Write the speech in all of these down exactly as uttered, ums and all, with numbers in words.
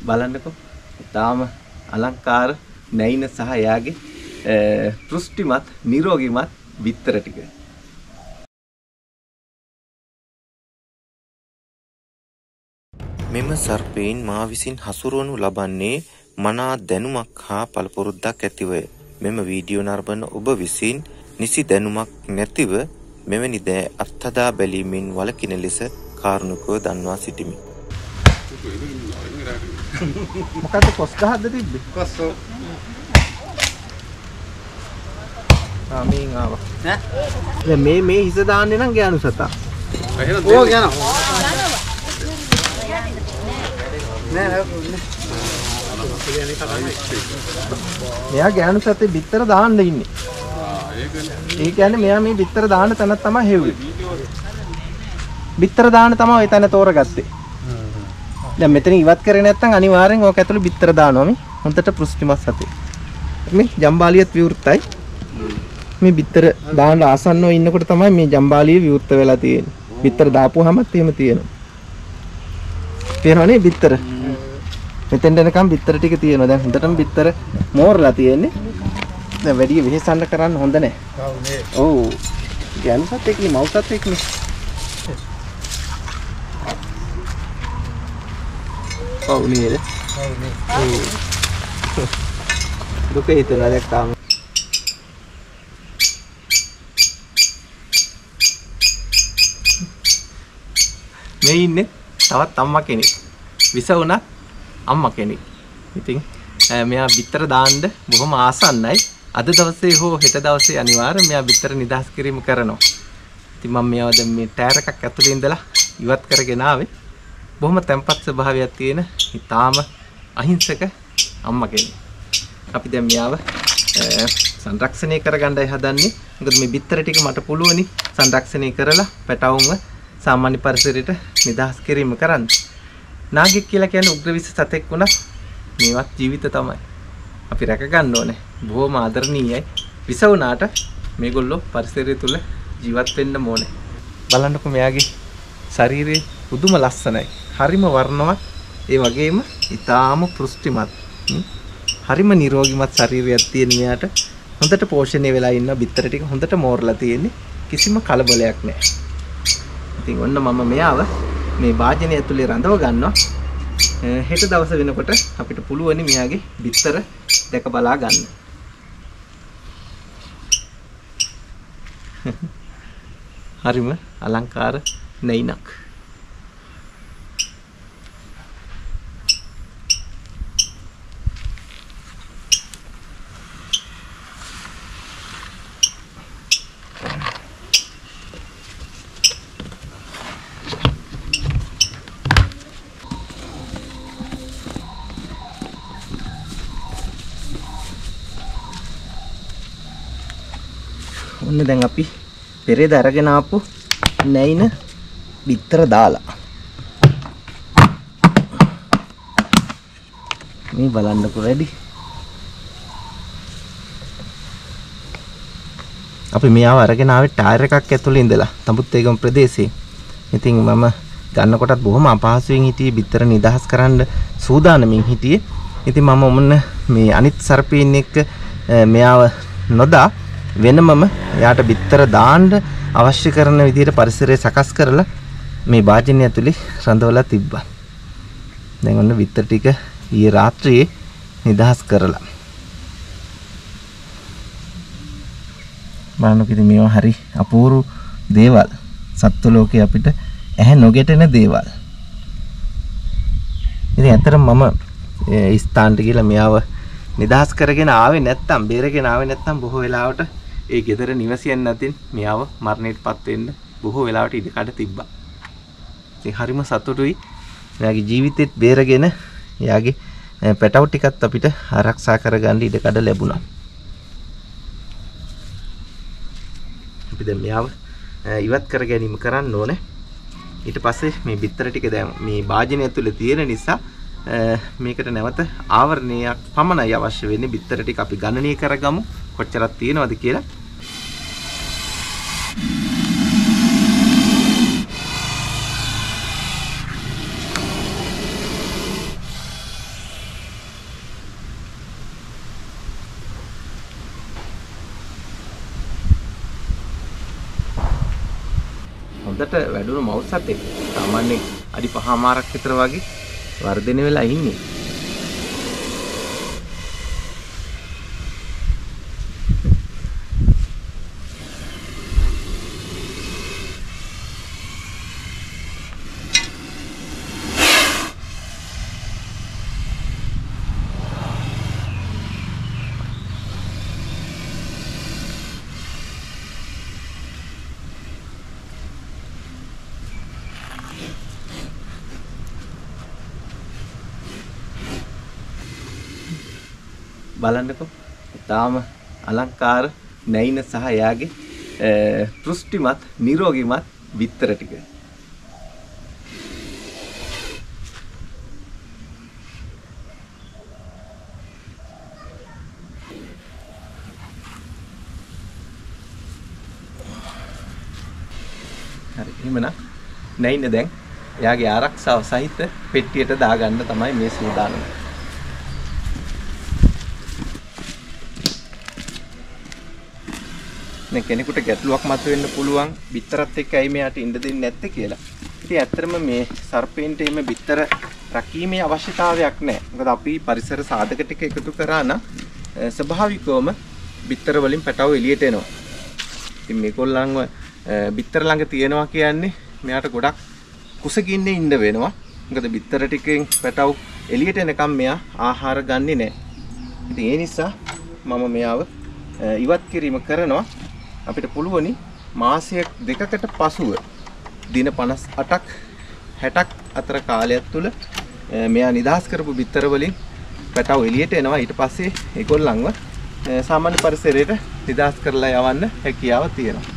බලන්නකෝ. තාම අලංකාර නැයින සහ එයාගේ පෘෂ්ටිමත් නිරෝගීමත් බිත්තර ටික. මෙම සර්පයින් මා විසින් හසුරුවනු ලබන්නේ මනා දැනුමක් හා පළපුරුද්දක් ඇතිවය. මෙම වීඩියෝ නරඹන ඔබ විසින් නිසි දැනුමක් නැතිව මෙවැනි දෑ අත්හදා බැලීමෙන් වළකින ලෙස කාරුණිකව දන්වා සිටිමි. මොකද්ද කොස් ගහද්ද තිබ්බේ? කොස්සෝ. ආ මේන් ආවා. ඈ? දැන් මේ මේ හිස දාන්නේ නම් ගෑනු සතා. එහෙනම් ඕ ගෑනවා. නෑ නෑ. මෙයා ගෑනු සතේ බිත්තර දාන්න ඉන්නේ. ඒ කියන්නේ මෙයා මේ බිත්තර දාන්න තැන තමයි හෙව්වේ. බිත්තර දාන්න තමයි ඔය තැන තෝරගත්තේ. දැන් මෙතන ඉවත් කරේ නැත්නම් අනිවාර්යෙන් ඕක ඇතුළේ බිත්තර දානවා මේ. හොඳට පෘෂ්ටිමත් සතේ. මේ ජම්බාලියත් විවෘතයි. මේ බිත්තර දාන්න ආසන්නව ඉන්නකොට තමයි මේ ජම්බාලිය විවෘත වෙලා තියෙන්නේ. බිත්තර දාපුවාමත් එහෙම තියෙනවා. තේරෙනවනේ බිත්තර. මෙතෙන් දෙනකම් බිත්තර ටික තියෙනවා. දැන් හොඳටම බිත්තර මෝරලා තියෙන්නේ. දැන් වැඩි වෙහෙසන්න කරන්න හොඳ නැහැ. ඔව්. ගෑනුසත් එක්ක මවුසත් එක්ක නේ. ඔව් නේද? ඔව් නේ. දුක හිතනවා දැක්කාම. මේ ඉන්නේ තවත් අම්මා කෙනෙක්. විස වුණත් අම්මා කෙනෙක්. ඉතින් මෙයා බිත්තර දාන්න බොහොම ආසන්නයි. අද දවසේ හෝ හෙට දවසේ අනිවාර්යෙන් මෙයා බිත්තර නිදහස් කිරීම කරනවා. ඉතින් මම මෙයාව දැන් මේ ටයර් එකක් ඇතුලේ ඉඳලා ඉවත් කරගෙන ආවේ. බොහොම තැම්පත් ස්වභාවයක් තියෙන ඊටාම අහිංසක අම්මා කෙනෙක්. අපි දැන් මෙයාව සංරක්ෂණය කරගන්නයි හදන්නේ. මොකද මේ බිත්තර ටික මට පුළුවනි සංරක්ෂණය කරලා පැටවුන්ව සාමාන්‍ය පරිසරයට නිදහස් කිරීම කරන්න. නාගෙක් කියලා කියන්නේ උග්‍ර විස සතෙක් වුණත් මේවත් ජීවිත තමයි. අපි රැක ගන්න ඕනේ. බොහොම ආදරණීයයි. විස වුණාට මේගොල්ලෝ පරිසරය තුල ජීවත් වෙන්න ඕනේ. බලන්නකො මෙයාගේ ශරීරයේ පුදුම ලස්සනයි. හරිම වර්ණවත්. ඒ වගේම ඊටාම පෘෂ්ටිමත්. හරිම නිරෝගීමත් ශරීරයක් තියෙන මෙයාට හොඳට පෝෂණය වෙලා ඉන්න බිත්තර ටික හොඳට මෝරලා තියෙන්නේ. කිසිම කලබලයක් නැහැ. ඉතින් ඔන්න මම මෙයාව මේ වාජනය ඇතුලේ රඳව ගන්නවා. හෙට දවස වෙනකොට අපිට පුළුවනි මෙයාගේ බිත්තර දැක බලා ගන්න. හරිම අලංකාර නැයිනක්. ඔන්න දැන් අපි පෙරේද අරගෙන ආපු නැයින බිත්තර දාලා මේ බලන්නකෝ වැඩි. අපි මෙයාව අරගෙන ආවේ ටයර් එකක් ඇතුළේ ඉඳලා තඹුත්තේගම ප්‍රදේශයේ. ඉතින් මම ගන්නකොටත් බොහොම අපහසුයෙන් හිටියේ බිත්තර නිදහස් කරන්න සූදානමින් හිටියේ. ඉතින් මම ඔන්න මේ අනිත් සර්පීන් එක්ක මෙයාව නොදා වෙනමම එයාට බිත්තර දාන්න අවශ්‍ය කරන විදිහට පරිසරය සකස් කරලා මේ වාජනය ඇතුලේ රඳවලා තිබ්බා. දැන් ඔන්න බිත්තර ටික ඊයේ රාත්‍රියේ නිදහස් කරලා. බලන්නකෝ ඉතින් මේවා හරි අපූර්ව දේවල්. සත්ත්ව ලෝකේ අපිට ඇහැ නොගැටෙන දේවල්. ඉතින් ඇත්තටම මම ස්ථානට ගිහලා මෙයාව නිදහස් කරගෙන ආවේ නැත්තම් බේරගෙන ආවේ නැත්තම් බොහෝ වෙලාවට ඒ ගෙදර නිවසියන් නැතින් මෙයාව මරණයටපත් වෙන්න බොහෝ වෙලාවට ඉඩ කඩ තිබ්බා. ඉතින් හරිම සතුටුයි. එයාගේ ජීවිතෙත් බේරගෙන එයාගේ පැටව ටිකත් අපිට ආරක්ෂා කරගන්න ඉඩ කඩ ලැබුණා. අපි දැන් මෙයාව ඉවත් කර ගැනීම කරන්න ඕනේ. ඊට පස්සේ මේ බිත්තර ටික දැන් මේ වාජනය ඇතුලේ තියෙන නිසා මේකට නැවත ආවරණයක් පමණයි අවශ්‍ය වෙන්නේ. බිත්තර ටික අපි ගණනය කරගමු කොච්චරක් තියෙනවද කියලා. හොඳට වැඩුණු මවුස් සතෙක්. සාමාන්‍යයෙන් අඩි පහමාරක් විතර වගේ වර්ධනය වෙලා ඉන්නේ. බලන්නකෝ තාම අලංකාර නැයින සහ එයාගේ පෘෂ්ටිමත් නිරෝගීමත් බිත්තර ටික. හරි එහෙමනම් නැයින දැන් එයාගේ ආරක්ෂාව සහිත පෙට්ටියට දාගන්න තමයි මේ සූදානම. කෙනෙකුට ගැටලුවක් මතුවෙන්න පුළුවන් බිත්තරත් එක්ක ඇයි මෙයාට ඉන්න දෙන්නේ නැත්තේ කියලා. ඉතින් ඇත්තටම මේ සර්පේන්ට එimhe බිත්තර රැකීමේ අවශ්‍යතාවයක් නැහැ. මොකද අපි පරිසර සාධක ටික එකතු කරා නම් ස්වභාවිකවම බිත්තර වලින් පැටව එළියට එනවා. ඉතින් මේගොල්ලන්ව බිත්තර ළඟ තියනවා කියන්නේ මෙයාට ගොඩක් කුසගින්නේ ඉන්න වෙනවා. මොකද බිත්තර ටිකෙන් පැටව එළියට එනකම් මෙයා ආහාර ගන්නෙ නැහැ. ඉතින් ඒ නිසා මම මෙයාව ඉවත් කිරීම කරනවා. අපිට පුළුවනි මාසයක් දෙකකට පසුව දින පනස් අටක් හැටක් අතර කාලයක් තුල මෙයා නිදහස් කරපු බිත්තර වලින් පැටව එළියට එනවා. ඊට පස්සේ ඒගොල්ලන්ව සාමාන්‍ය පරිසරයට නිදහස් කරලා යවන්න හැකියාව තියෙනවා.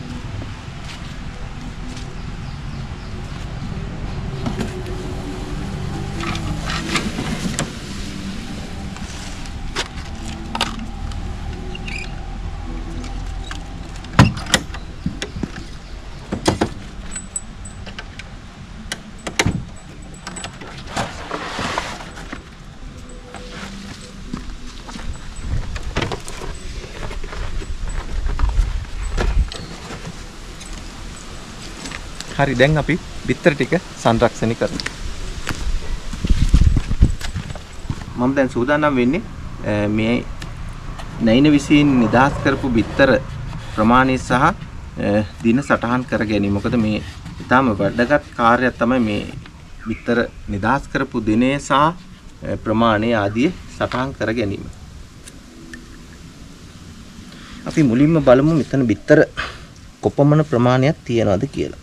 හරි දැන් අපි බිත්තර ටික සංරක්ෂණය කරමු. මම දැන් සූදානම් වෙන්නේ මේ නැයින විසින් නිදහස් කරපු බිත්තර ප්‍රමාණය සහ දින සටහන් කර ගැනීම. මොකද මේ ඊටාම වැදගත් කාර්යයක් තමයි මේ බිත්තර නිදහස් කරපු දිනය සහ ප්‍රමාණය ආදී සටහන් කර ගැනීම. අපි මුලින්ම බලමු මෙතන බිත්තර කොපමණ ප්‍රමාණයක් තියනවද කියලා.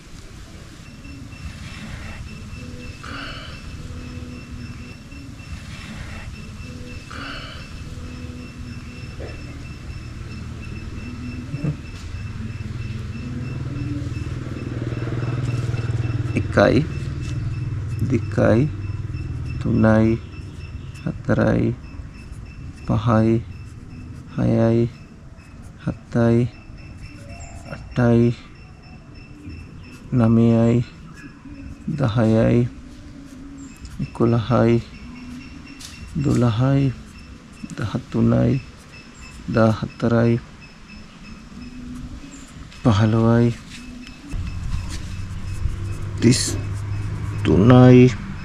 එකයි දෙකයි තුනයි හතරයි පහයි හයයි හතයි අටයි නවයයි දහයයි එකොළහයි දොළහයි දහතුනයි දහහතරයි පහළොවයි තිස් තුනයි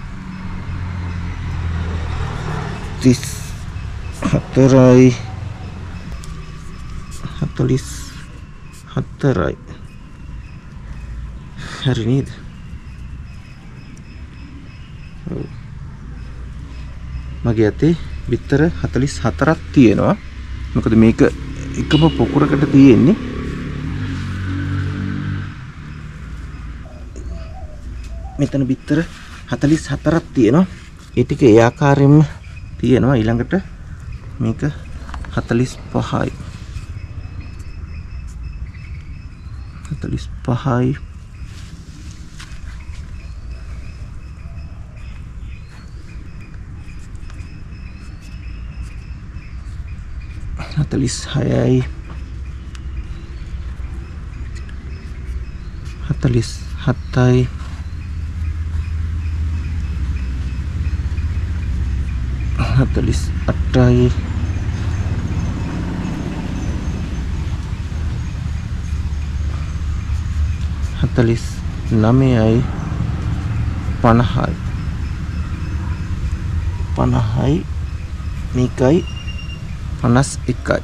තිස් හතරයි හතලිස් හතරයි. හරි නේද? මගේ අතේ බිත්තර හතලිස් හතරක් තියෙනවා. මොකද මේක එකම පොකුරකට තියෙන්නේ. මෙතන බිත්තර හතලිස් හතරක් තියෙනවා. ඒ ටික ඒ ආකාරයෙන්ම තියෙනවා. ඊළඟට මේක හතලිස් පහයි. හතලිස් පහයි. හතලිස් හයයි. හතලිස් හතයි. හතලිස් අටයි. හතළිස් නවයයි පනහයි පනහයි මේකයි පනස් එකයි.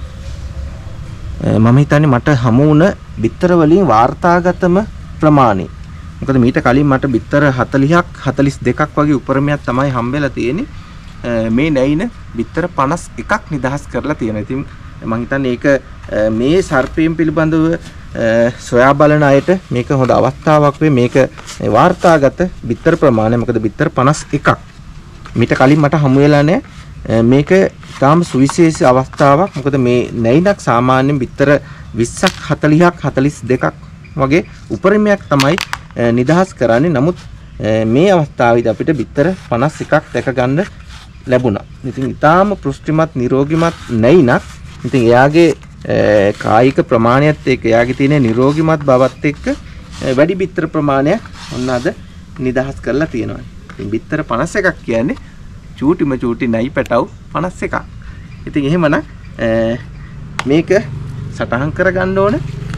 මම හිතන්නේ මට හමු වුණ බිත්තර වලින් වාර්තාගතම ප්‍රමාණය. මොකද මීට කලින් මට බිත්තර හතළිහක් හතළිස් දෙකක් වගේ උපරිමයක් තමයි හම්බෙලා තියෙන්නේ. මේ නැයින බිත්තර පනස් එකක් නිදහස් කරලා තියෙනවා. ඉතින් මම හිතන්නේ ඒක මේ සර්පයෙන් පිළිබඳව සොයා බලන අයට මේක හොඳ අවස්ථාවක් වෙයි. මේක වාර්තාගත බිත්තර ප්‍රමාණය. මොකද බිත්තර පනස් එකක් මීට කලින් මට හමු වෙලා නැහැ. මේක තාම සුවිශේෂී අවස්ථාවක්. මොකද මේ නැයිනක් සාමාන්‍යයෙන් බිත්තර විස්සක් හතළිහක් හතළිස් දෙකක් වගේ උපරිමයක් තමයි නිදහස් කරන්නේ. නමුත් මේ අවස්ථාවේදී අපිට බිත්තර පනස් එකක් දැක ගන්න ලැබුණා. ඉතින් ඊටාම පෘෂ්ටිමත් නිරෝගිමත් නැයිනක්. ඉතින් එයාගේ කායික ප්‍රමාණයත් එක්ක එයාගේ තියෙන නිරෝගිමත් බවත් එක්ක වැඩි බිත්තර ප්‍රමාණයක් ඔන්න අද නිදහස් කරලා තියෙනවා. ඉතින් බිත්තර පනස් එකක් කියන්නේ චූටිම චූටි නැයි පැටව් පනස් එකක්. ඉතින් එහෙමනම් මේක සටහන් කරගන්න ඕන.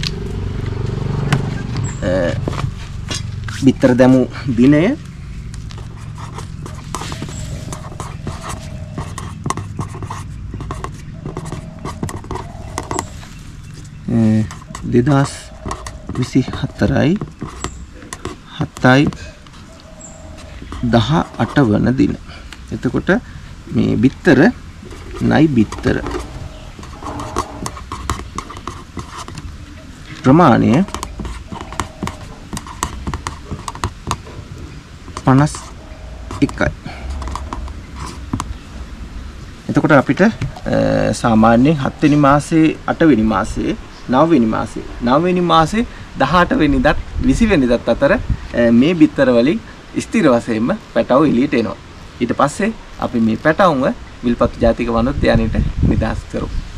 බිත්තර දැමු දිනය දෙදහස් විසි හතරයි හතයි දහ අට වන දින. එතකොට මේ බිත්තර නයි බිත්තර ප්‍රමාණය පනස් එකයි. එතකොට අපිට සාමාන්‍යයෙන් හත් වෙනි මාසේ අට වෙනි මාසේ නව වෙනි මාසේ නව වෙනි මාසේ දහඅට වෙනිදාත් විසි වෙනිදාත් අතර මේ බිත්තර වලින් ස්ථිර වශයෙන්ම පැටව එළියට එනවා. ඊට පස්සේ අපි මේ පැටවුන්ව විල්පත්තු ජාතික වනෝද්‍යානයට නිදහස් කරමු.